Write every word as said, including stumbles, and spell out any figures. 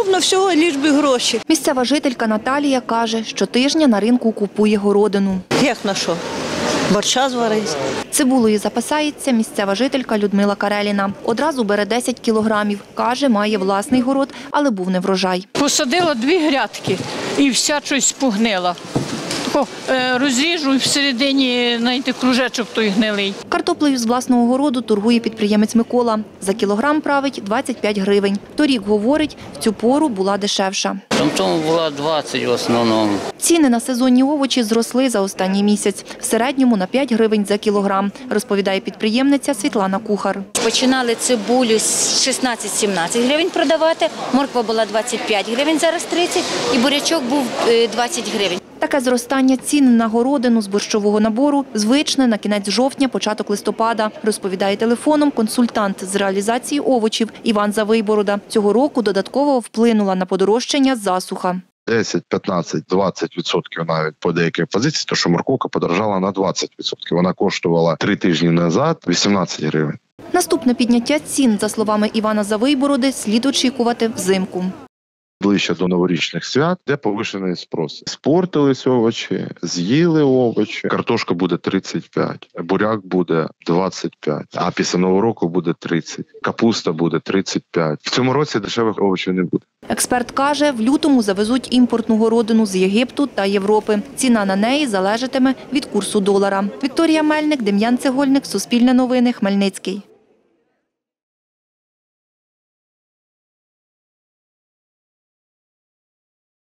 удобно всього, ліж би гроші. Місцева жителька Наталія каже, що тижня на ринку купує городину. Як на що? Борща зварить. Цибулею запасається місцева жителька Людмила Кареліна. Одразу бере десять кілограмів. Каже, має власний город, але був не врожай. Посадила дві грядки і вся щось погнила. Тако, е, розріжу і всередині, знаєте, кружечок той гнилий. Картоплею з власного городу торгує підприємець Микола. За кілограм править двадцять п'ять гривень. Торік, говорить, в цю пору була дешевша. Там тому була двадцять в основному. Ціни на сезонні овочі зросли за останній місяць. В середньому на п'ять гривень за кілограм, розповідає підприємниця Світлана Кухар. Починали цибулю з шістнадцять-сімнадцять гривень продавати, морква була двадцять п'ять гривень, зараз тридцять, і бурячок був двадцять гривень. Таке зростання цін на городину з борщового набору звичне на кінець жовтня, початок листопада, розповідає телефоном консультант з реалізації овочів Іван Завийборода. Цього року додатково вплинула на подорожчання засуха. десять, п'ятнадцять, двадцять відсотків навіть по деяких позиціях, тому що морковка подорожала на двадцять відсотків. Вона коштувала три тижні назад вісімнадцять гривень. Наступне підняття цін, за словами Івана Завийбороди, слід очікувати взимку. Ближче до новорічних свят, де повишений спрос. Спортились овочі, з'їли овочі, картошка буде тридцять п'ять, буряк буде двадцять п'ять, а після Нового року буде тридцять, капуста буде тридцять п'ять. В цьому році дешевих овочів не буде. Експерт каже, в лютому завезуть імпортну городину з Єгипту та Європи. Ціна на неї залежатиме від курсу долара. Вікторія Мельник, Дем'ян Цегольник, Суспільне новини, Хмельницький.